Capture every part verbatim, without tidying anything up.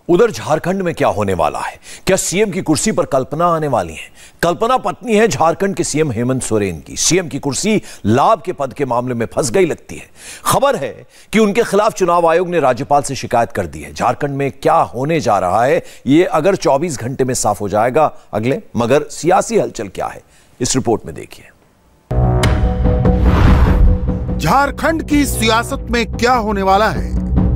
उधर झारखंड में क्या होने वाला है? क्या सीएम की कुर्सी पर कल्पना आने वाली है? कल्पना पत्नी है झारखंड के सीएम हेमंत सोरेन की। सीएम की कुर्सी लाभ के पद के मामले में फंस गई लगती है। खबर है कि उनके खिलाफ चुनाव आयोग ने राज्यपाल से शिकायत कर दी है। झारखंड में क्या होने जा रहा है यह अगर चौबीस घंटे में साफ हो जाएगा अगले, मगर सियासी हलचल क्या है इस रिपोर्ट में देखिए। झारखंड की सियासत में क्या होने वाला है?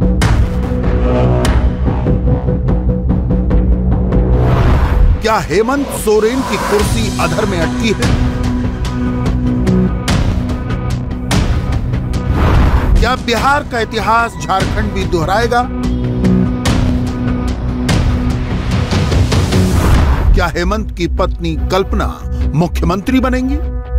क्या हेमंत सोरेन की कुर्सी अधर में अटकी है? क्या बिहार का इतिहास झारखंड भी दोहराएगा? क्या हेमंत की पत्नी कल्पना मुख्यमंत्री बनेंगी?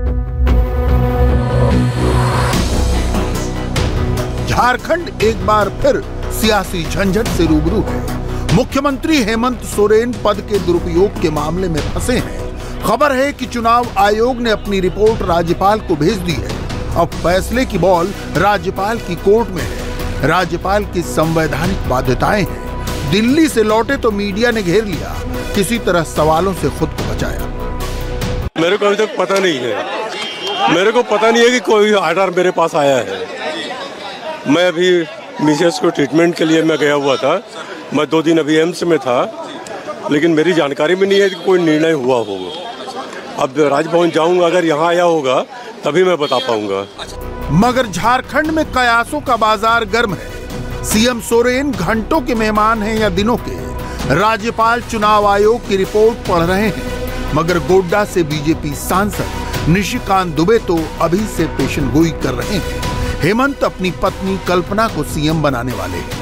झारखंड एक बार फिर सियासी झंझट से रूबरू है। मुख्यमंत्री हेमंत सोरेन पद के दुरुपयोग के मामले में फंसे हैं। खबर है कि चुनाव आयोग ने अपनी रिपोर्ट राज्यपाल को भेज दी है। अब फैसले की बॉल राज्यपाल की कोर्ट में है। राज्यपाल की संवैधानिक बाध्यताएं हैं। दिल्ली से लौटे तो मीडिया ने घेर लिया, किसी तरह सवालों से खुद को बचाया। मेरे को अभी तक पता नहीं है, मेरे को पता नहीं है कि कोई ऑर्डर मेरे पास आया है। मैं अभी मिसेस को ट्रीटमेंट के लिए मैं गया हुआ था। मैं दो दिन अभी एम्स में था, लेकिन मेरी जानकारी में नहीं है कि कोई निर्णय हुआ होगा। अब राजभवन जाऊंगा, अगर यहाँ आया होगा तभी मैं बता पाऊंगा। मगर झारखंड में कयासों का बाजार गर्म है। सीएम सोरेन घंटों के मेहमान हैं या दिनों के? राज्यपाल चुनाव आयोग की रिपोर्ट पढ़ रहे हैं, मगर गोड्डा से बीजेपी सांसद निशिकांत दुबे तो अभी से पेशेंटगोई कर रहे हैं। हेमंत अपनी पत्नी कल्पना को सीएम बनाने वाले हैं।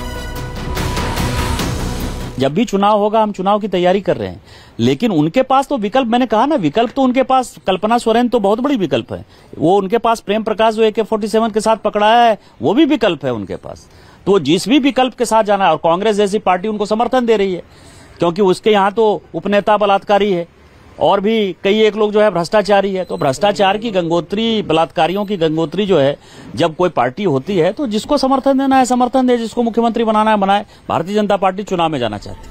जब भी चुनाव होगा हम चुनाव की तैयारी कर रहे हैं, लेकिन उनके पास तो विकल्प, मैंने कहा ना, विकल्प तो उनके पास, कल्पना सोरेन तो बहुत बड़ी विकल्प है। वो उनके पास प्रेम प्रकाश जो ए के फोर्टी सेवन के साथ पकड़ाया है, वो भी विकल्प है उनके पास। तो वो जिस भी विकल्प के साथ जाना है, और कांग्रेस जैसी पार्टी उनको समर्थन दे रही है, क्योंकि उसके यहाँ तो उपनेता बलात्कारी है और भी कई एक लोग जो है भ्रष्टाचारी है। तो भ्रष्टाचार की गंगोत्री, बलात्कारियों की गंगोत्री जो है, जब कोई पार्टी होती है तो जिसको समर्थन देना है समर्थन दे, जिसको मुख्यमंत्री बनाना है बनाए। भारतीय जनता पार्टी चुनाव में जाना चाहती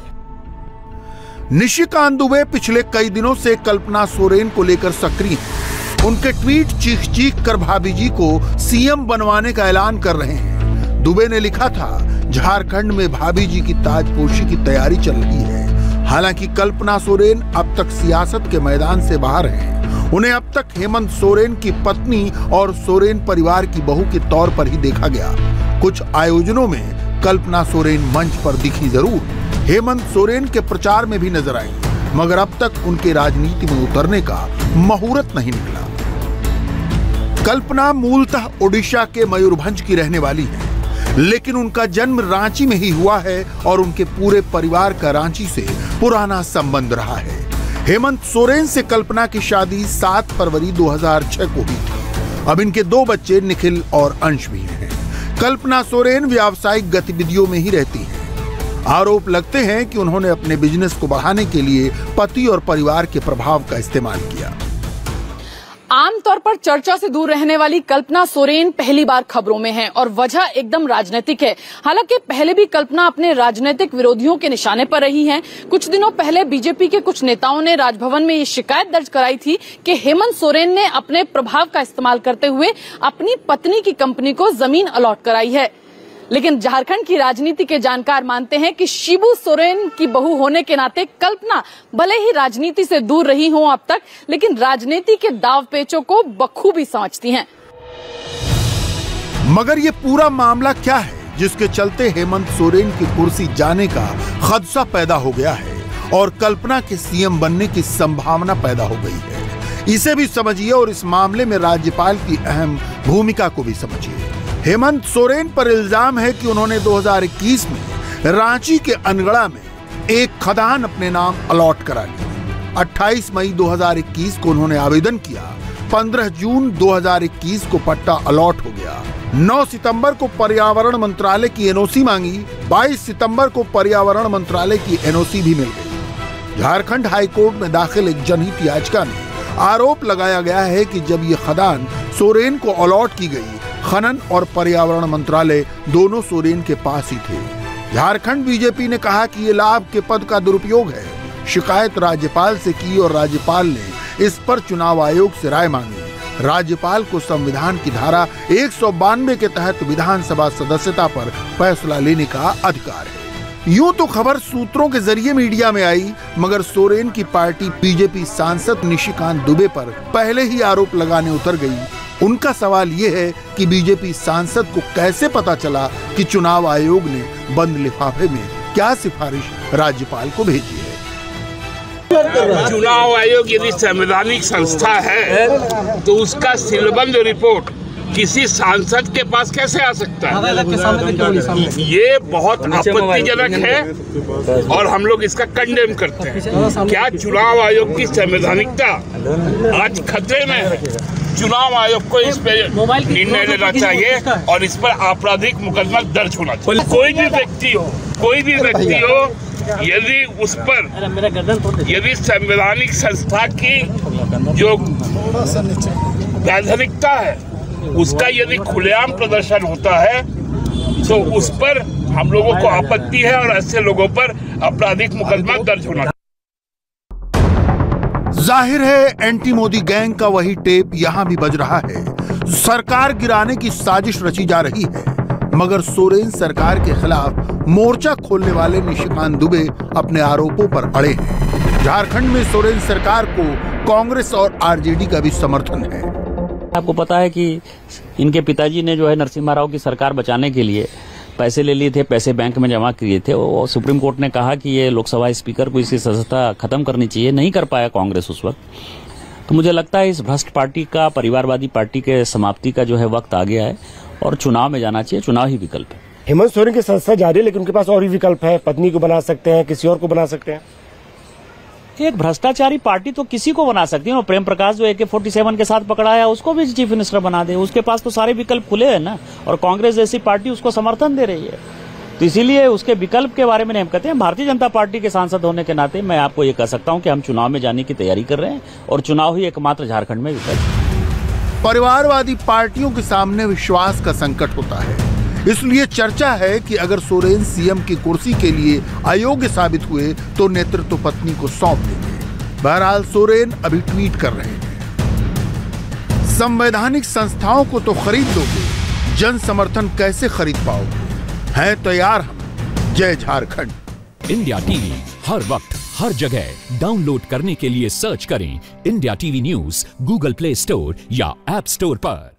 है। निशिकांत दुबे पिछले कई दिनों से कल्पना सोरेन को लेकर सक्रिय हैं। उनके ट्वीट चीख चीख कर भाभी जी को सीएम बनवाने का ऐलान कर रहे हैं। दुबे ने लिखा था, झारखंड में भाभी जी की ताजपोशी की तैयारी चल रही है। हालांकि कल्पना सोरेन अब तक सियासत के मैदान से बाहर हैं। उन्हें अब तक हेमंत सोरेन की पत्नी और सोरेन परिवार की बहू के तौर पर ही देखा गया। कुछ आयोजनों में कल्पना सोरेन मंच पर दिखी जरूर, हेमंत सोरेन के प्रचार में भी नजर आई, मगर अब तक उनके राजनीति में उतरने का मुहूर्त नहीं निकला। कल्पना मूलतः ओडिशा के मयूरभंज की रहने वाली है, लेकिन उनका जन्म रांची में ही हुआ है और उनके पूरे परिवार का रांची से पुराना संबंध रहा है। हेमंत सोरेन से कल्पना की शादी सात फरवरी दो हज़ार छह को हुई थी। अब इनके दो बच्चे निखिल और अंश भी हैं। कल्पना सोरेन व्यावसायिक गतिविधियों में ही रहती हैं। आरोप लगते हैं कि उन्होंने अपने बिजनेस को बढ़ाने के लिए पति और परिवार के प्रभाव का इस्तेमाल किया। आमतौर पर चर्चा से दूर रहने वाली कल्पना सोरेन पहली बार खबरों में हैं और वजह एकदम राजनीतिक है। हालांकि पहले भी कल्पना अपने राजनीतिक विरोधियों के निशाने पर रही हैं। कुछ दिनों पहले बीजेपी के कुछ नेताओं ने राजभवन में ये शिकायत दर्ज कराई थी कि हेमंत सोरेन ने अपने प्रभाव का इस्तेमाल करते हुए अपनी पत्नी की कंपनी को जमीन अलॉट कराई है। लेकिन झारखंड की राजनीति के जानकार मानते हैं कि शिबू सोरेन की बहू होने के नाते कल्पना भले ही राजनीति से दूर रही हो अब तक, लेकिन राजनीति के दाव पेचों को बखूबी समझती हैं। मगर ये पूरा मामला क्या है जिसके चलते हेमंत सोरेन की कुर्सी जाने का खदशा पैदा हो गया है और कल्पना के सीएम बनने की संभावना पैदा हो गई है? इसे भी समझिए और इस मामले में राज्यपाल की अहम भूमिका को भी समझिए। हेमंत सोरेन पर इल्जाम है कि उन्होंने दो हज़ार इक्कीस में रांची के अनगढ़ा में एक खदान अपने नाम अलॉट करा ली। अट्ठाईस मई दो हज़ार इक्कीस को उन्होंने आवेदन किया। पंद्रह जून दो हज़ार इक्कीस को पट्टा अलॉट हो गया। नौ सितंबर को पर्यावरण मंत्रालय की एनओसी मांगी। बाईस सितंबर को पर्यावरण मंत्रालय की एनओसी भी मिल गई। झारखंड हाईकोर्ट में दाखिल एक जनहित याचिका में आरोप लगाया गया है कि जब ये खदान सोरेन को अलॉट की गई, खनन और पर्यावरण मंत्रालय दोनों सोरेन के पास ही थे। झारखंड बीजेपी ने कहा कि ये लाभ के पद का दुरुपयोग है। शिकायत राज्यपाल से की और राज्यपाल ने इस पर चुनाव आयोग से राय मांगी। राज्यपाल को संविधान की धारा एक सौ बानवे के तहत विधानसभा सदस्यता पर फैसला लेने का अधिकार है। यूं तो खबर सूत्रों के जरिए मीडिया में आई, मगर सोरेन की पार्टी बीजेपी सांसद निशिकांत दुबे पर पहले ही आरोप लगाने उतर गई। उनका सवाल ये है कि बीजेपी सांसद को कैसे पता चला कि चुनाव आयोग ने बंद लिफाफे में क्या सिफारिश राज्यपाल को भेजी है। चुनाव आयोग यदि संवैधानिक संस्था है तो उसका सीलबंद रिपोर्ट किसी सांसद के पास कैसे आ सकता है? ये बहुत आपत्तिजनक है और हम लोग इसका कंडेम करते हैं। क्या चुनाव आयोग की संवैधानिकता आज खतरे में है? चुनाव आयोग को इस पे निर्णय लेना चाहिए और इस पर आपराधिक मुकदमा दर्ज होना चाहिए। कोई भी व्यक्ति हो कोई भी व्यक्ति हो यदि उस पर यदि संवैधानिक संस्था की जो वैधानिकता है उसका यदि खुलेआम प्रदर्शन होता है तो उस पर हम लोगों को आपत्ति है और ऐसे लोगों पर आपराधिक मुकदमा दर्ज होना। जाहिर है एंटी मोदी गैंग का वही टेप यहां भी बज रहा है। सरकार गिराने की साजिश रची जा रही है, मगर सोरेन सरकार के खिलाफ मोर्चा खोलने वाले निशिकांत दुबे अपने आरोपों पर अड़े हैं। झारखंड में सोरेन सरकार को कांग्रेस और आरजेडी का भी समर्थन है। आपको पता है कि इनके पिताजी ने जो है नरसिम्हा राव की सरकार बचाने के लिए पैसे ले लिए थे, पैसे बैंक में जमा किए थे। वो सुप्रीम कोर्ट ने कहा कि ये लोकसभा स्पीकर को इसकी सदस्यता खत्म करनी चाहिए, नहीं कर पाया कांग्रेस उस वक्त। तो मुझे लगता है इस भ्रष्ट पार्टी का, परिवारवादी पार्टी के समाप्ति का जो है वक्त आ गया है और चुनाव में जाना चाहिए। चुनाव ही विकल्प है। हेमंत सोरेन की संस्था जारी है, लेकिन उनके पास और भी विकल्प है। पत्नी को बना सकते हैं, किसी और को बना सकते हैं। एक भ्रष्टाचारी पार्टी तो किसी को बना सकती है। और प्रेम प्रकाश जो ए के फोर्टी सेवन के साथ पकड़ा है उसको भी चीफ मिनिस्टर बना दे, उसके पास तो सारे विकल्प खुले हैं ना। और कांग्रेस जैसी पार्टी उसको समर्थन दे रही है, तो इसीलिए उसके विकल्प के बारे में नहीं हम कहते हैं। भारतीय जनता पार्टी के सांसद होने के नाते मैं आपको ये कह सकता हूं कि हम चुनाव में जाने की तैयारी कर रहे हैं और चुनाव ही एकमात्र झारखंड में विकल्प। परिवारवादी पार्टियों के सामने विश्वास का संकट होता है, इसलिए चर्चा है कि अगर सोरेन सीएम की कुर्सी के लिए अयोग्य साबित हुए तो नेतृत्व पत्नी को सौंप देंगे। बहरहाल सोरेन अभी ट्वीट कर रहे हैं, संवैधानिक संस्थाओं को तो खरीद लोगे, जन समर्थन कैसे खरीद पाओगे? हैं तैयार हम। जय झारखंड। इंडिया टीवी हर वक्त हर जगह डाउनलोड करने के लिए सर्च करें India TV news Google Play Store या ऐप स्टोर पर।